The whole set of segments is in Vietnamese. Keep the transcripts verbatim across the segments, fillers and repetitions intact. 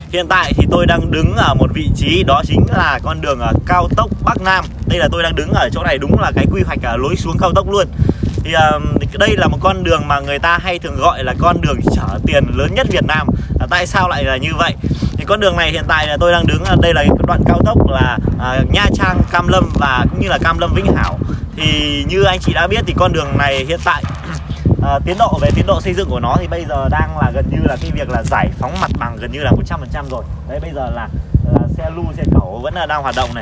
Hiện tại thì tôi đang đứng ở một vị trí, đó chính là con đường cao tốc Bắc Nam. Đây là tôi đang đứng ở chỗ này, đúng là cái quy hoạch lối xuống cao tốc luôn. Thì uh, đây là một con đường mà người ta hay thường gọi là con đường chở tiền lớn nhất Việt Nam. uh, Tại sao lại là như vậy? Thì con đường này hiện tại là tôi đang đứng, đây là cái đoạn cao tốc là uh, Nha Trang Cam Lâm và cũng như là Cam Lâm Vĩnh Hảo. Thì như anh chị đã biết thì con đường này hiện tại uh, tiến độ về tiến độ xây dựng của nó thì bây giờ đang là gần như là cái việc là giải phóng mặt bằng gần như là một trăm phần trăm rồi. Đấy, bây giờ là, là xe lu xe cẩu vẫn là đang hoạt động này,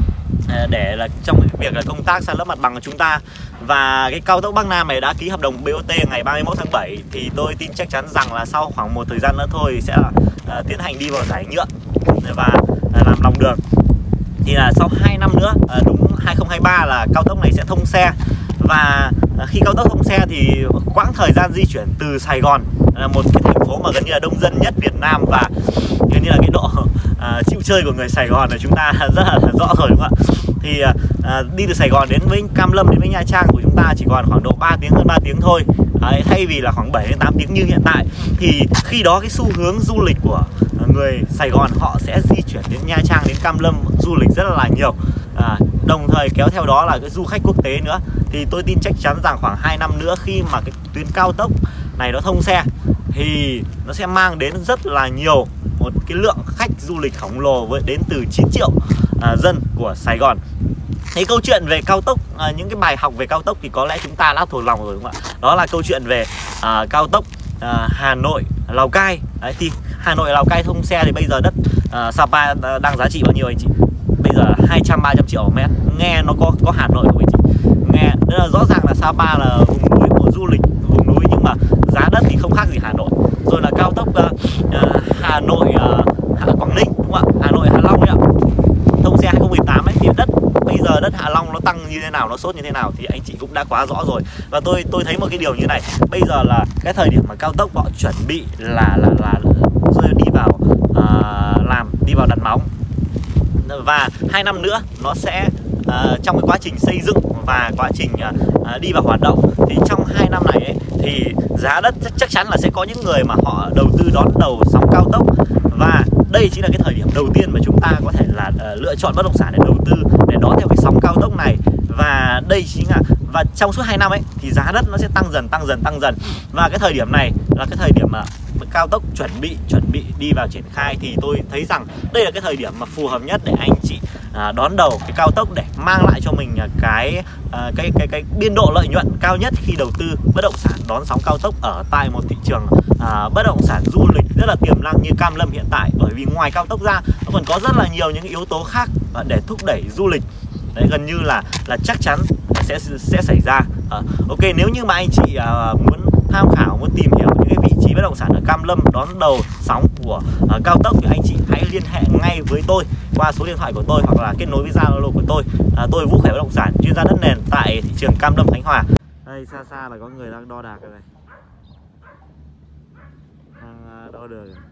để là trong cái việc là công tác san lấp mặt bằng của chúng ta. Và cái cao tốc Bắc Nam này đã ký hợp đồng bê o tê ngày ba mươi mốt tháng bảy, thì tôi tin chắc chắn rằng là sau khoảng một thời gian nữa thôi sẽ uh, tiến hành đi vào giải nhượng và uh, làm lòng đường. Thì là sau hai năm nữa, uh, đúng hai không hai ba là cao tốc này sẽ thông xe. Và uh, khi cao tốc thông xe thì quãng thời gian di chuyển từ Sài Gòn, là một cái thành phố mà gần như là đông dân nhất Việt Nam, và gần như là cái độ uh, chịu chơi của người Sài Gòn là chúng ta rất là rõ rồi, đúng không ạ? Thì uh, đi từ Sài Gòn đến với Cam Lâm đến với Nha Trang của chúng ta chỉ còn khoảng độ ba tiếng, hơn ba tiếng thôi. Đấy, thay vì là khoảng bảy đến tám tiếng như hiện tại. Thì khi đó cái xu hướng du lịch của người Sài Gòn họ sẽ di chuyển đến Nha Trang, đến Cam Lâm du lịch rất là nhiều. à, Đồng thời kéo theo đó là cái du khách quốc tế nữa. Thì tôi tin chắc chắn rằng khoảng hai năm nữa khi mà cái tuyến cao tốc này nó thông xe thì nó sẽ mang đến rất là nhiều một cái lượng khách du lịch khổng lồ với đến từ chín triệu à, dân của Sài Gòn. Thế câu chuyện về cao tốc, à, những cái bài học về cao tốc thì có lẽ chúng ta đã thuộc lòng rồi, đúng không ạ? Đó là câu chuyện về à, cao tốc à, Hà Nội Lào Cai. Đấy, thì Hà Nội Lào Cai thông xe thì bây giờ đất à, Sapa đang giá trị bao nhiêu anh chị? Bây giờ hai trăm ba trăm triệu mét. Nghe nó có có Hà Nội không anh chị? Nghe rất là rõ ràng là Sapa là vùng núi của du lịch, vùng núi, nhưng mà giá đất thì không khác gì Hà Nội. Rồi là cao tốc uh, uh, Hà Nội uh, Quảng Ninh, đúng không ạ? Hà Nội Hạ Long ấy ạ. Thông xe hai không một tám ấy thì đất bây giờ đất Hạ Long nó tăng như thế nào, nó sốt như thế nào thì anh chị cũng đã quá rõ rồi. Và tôi tôi thấy một cái điều như này, bây giờ là cái thời điểm mà cao tốc họ chuẩn bị là là là, là đi vào uh, làm đi vào đặt móng, và hai năm nữa nó sẽ uh, trong cái quá trình xây dựng và quá trình uh, đi vào hoạt động, thì trong hai năm này ấy, thì giá đất chắc chắn là sẽ có những người mà họ đầu tư đón đầu sóng cao tốc. Và đây chính là cái thời điểm đầu tiên mà chúng ta có thể là uh, lựa chọn bất động sản để đầu tư, để đón theo cái sóng cao tốc này. Và đây chính là, và trong suốt hai năm ấy thì giá đất nó sẽ tăng dần tăng dần tăng dần. Và cái thời điểm này là cái thời điểm mà cao tốc chuẩn bị chuẩn bị đi vào triển khai, thì tôi thấy rằng đây là cái thời điểm mà phù hợp nhất để anh chị à, đón đầu cái cao tốc, để mang lại cho mình cái à, cái cái cái biên độ lợi nhuận cao nhất khi đầu tư bất động sản đón sóng cao tốc ở tại một thị trường à, bất động sản du lịch rất là tiềm năng như Cam Lâm hiện tại. Bởi vì ngoài cao tốc ra nó còn có rất là nhiều những yếu tố khác để thúc đẩy du lịch. Đấy, gần như là là chắc chắn sẽ sẽ xảy ra. à, Ok, nếu như mà anh chị à, muốn tham khảo, muốn tìm hiểu những cái vị trí bất động sản ở Cam Lâm đón đầu sóng của uh, cao tốc thì anh chị hãy liên hệ ngay với tôi qua số điện thoại của tôi, hoặc là kết nối với Zalo của tôi. uh, Tôi Vũ Khỏe Bất động sản, chuyên gia đất nền tại thị trường Cam Lâm, Khánh Hòa. Đây xa xa là có người đang đo đạc rồi này, đang uh, đo đường.